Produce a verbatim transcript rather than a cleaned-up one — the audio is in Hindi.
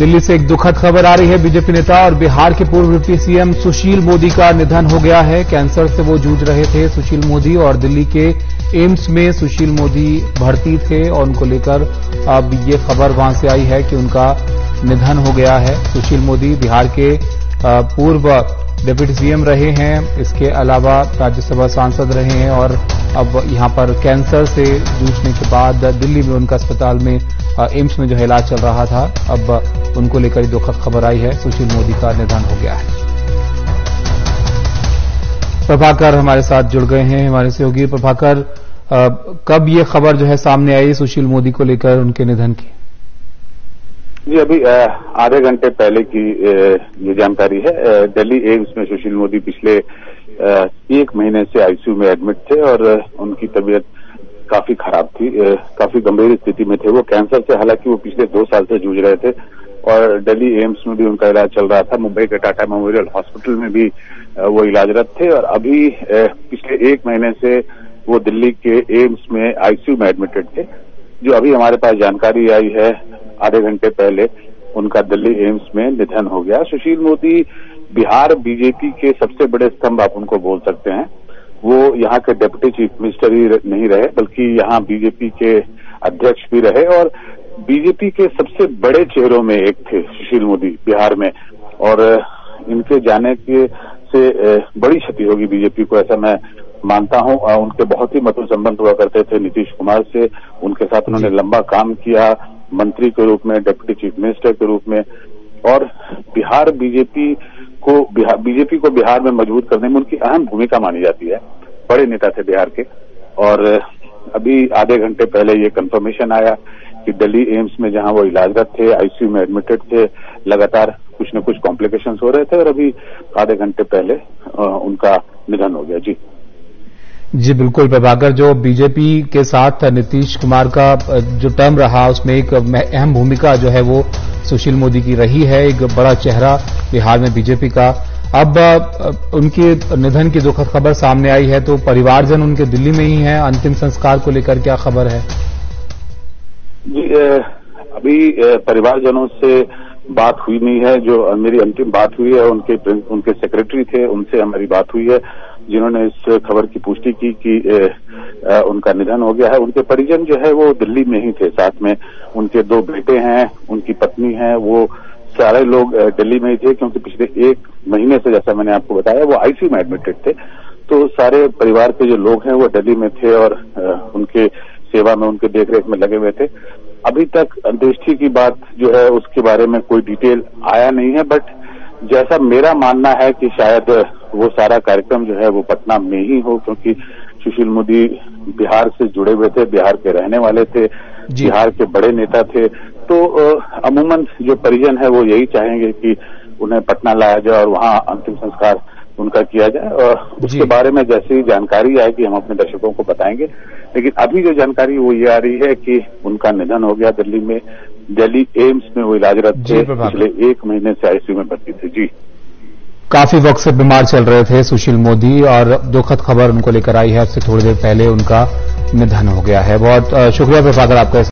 दिल्ली से एक दुखद खबर आ रही है। बीजेपी नेता और बिहार के पूर्व डिप्टी सीएम सुशील मोदी का निधन हो गया है। कैंसर से वो जूझ रहे थे सुशील मोदी, और दिल्ली के एम्स में सुशील मोदी भर्ती थे और उनको लेकर अब ये खबर वहां से आई है कि उनका निधन हो गया है। सुशील मोदी बिहार के पूर्व डिप्टी सीएम रहे हैं, इसके अलावा राज्यसभा सांसद रहे हैं और अब यहां पर कैंसर से जूझने के बाद दिल्ली में उनका अस्पताल में एम्स में जो है इलाज चल रहा था, अब उनको लेकर दुखद खबर आई है, सुशील मोदी का निधन हो गया है। प्रभाकर हमारे साथ जुड़ गए हैं, हमारे सहयोगी। प्रभाकर, कब ये खबर जो है सामने आई सुशील मोदी को लेकर उनके निधन की? जी, अभी आधे घंटे पहले की ये जानकारी है। दिल्ली एम्स में सुशील मोदी पिछले एक महीने से आईसीयू में एडमिट थे और उनकी तबीयत काफी खराब थी, काफी गंभीर स्थिति में थे वो कैंसर से। हालांकि वो पिछले दो साल से जूझ रहे थे और दिल्ली एम्स में भी उनका इलाज चल रहा था। मुंबई के टाटा मेमोरियल हॉस्पिटल में भी वो इलाजरत थे और अभी पिछले एक महीने से वो दिल्ली के एम्स में आईसीयू में एडमिटेड थे। जो अभी हमारे पास जानकारी आई है आधे घंटे पहले, उनका दिल्ली एम्स में निधन हो गया। सुशील मोदी बिहार बीजेपी के सबसे बड़े स्तंभ आप उनको बोल सकते हैं। वो यहाँ के डिप्टी चीफ मिनिस्टर ही नहीं रहे बल्कि यहाँ बीजेपी के अध्यक्ष भी रहे और बीजेपी के सबसे बड़े चेहरों में एक थे सुशील मोदी बिहार में। और इनके जाने के से बड़ी क्षति होगी बीजेपी को, ऐसा मैं मानता हूं। उनके बहुत ही मधुर संबंध हुआ करते थे नीतीश कुमार से, उनके साथ उन्होंने लंबा काम किया मंत्री के रूप में, डिप्टी चीफ मिनिस्टर के रूप में, और बिहार बीजेपी को बिहार बीजेपी को बिहार में मजबूत करने में उनकी अहम भूमिका मानी जाती है। बड़े नेता थे बिहार के। और अभी आधे घंटे पहले ये कंफर्मेशन आया कि दिल्ली एम्स में जहां वो इलाजरत थे, आईसीयू में एडमिटेड थे, लगातार कुछ न कुछ कॉम्प्लिकेशंस हो रहे थे और अभी आधे घंटे पहले उनका निधन हो गया। जी जी बिल्कुल प्रभाकर, जो बीजेपी के साथ नीतीश कुमार का जो टर्म रहा उसमें एक अहम भूमिका जो है वो सुशील मोदी की रही है, एक बड़ा चेहरा बिहार में बीजेपी का। अब उनके निधन की दुखद खबर सामने आई है, तो परिवारजन उनके दिल्ली में ही हैं। अंतिम संस्कार को लेकर क्या खबर है? जी, अभी परिवारजनों से बात हुई नहीं है। जो मेरी अंतिम बात हुई है उनके उनके सेक्रेटरी थे, उनसे हमारी बात हुई है जिन्होंने इस खबर की पुष्टि की कि ए, उनका निधन हो गया है। उनके परिजन जो है वो दिल्ली में ही थे, साथ में उनके दो बेटे हैं, उनकी पत्नी है, वो सारे लोग दिल्ली में ही थे क्योंकि पिछले एक महीने से, जैसा मैंने आपको बताया, वो आईसीयू में एडमिटेड थे। तो सारे परिवार के जो लोग हैं वो दिल्ली में थे और उनके सेवा में, उनके देखरेख में लगे हुए थे। अभी तक अंत्येष्टि की बात जो है उसके बारे में कोई डिटेल आया नहीं है, बट जैसा मेरा मानना है कि शायद वो सारा कार्यक्रम जो है वो पटना में ही हो, क्योंकि सुशील मोदी बिहार से जुड़े हुए थे, बिहार के रहने वाले थे, बिहार के बड़े नेता थे। तो अमूमन जो परिजन है वो यही चाहेंगे कि उन्हें पटना लाया जाए और वहां अंतिम संस्कार उनका किया जाए। और उसके बारे में जैसे ही जानकारी आएगी हम अपने दर्शकों को बताएंगे। लेकिन अभी जो जानकारी वो ये आ रही है कि उनका निधन हो गया दिल्ली में, दिल्ली एम्स में वो इलाजरत थे, पिछले एक महीने से आईसीयू में भर्ती थे। जी, काफी वक्त से बीमार चल रहे थे सुशील मोदी और दुखद खबर उनको लेकर आई है। अब से थोड़ी देर पहले उनका निधन हो गया है। बहुत शुक्रिया प्रभाकर आपका।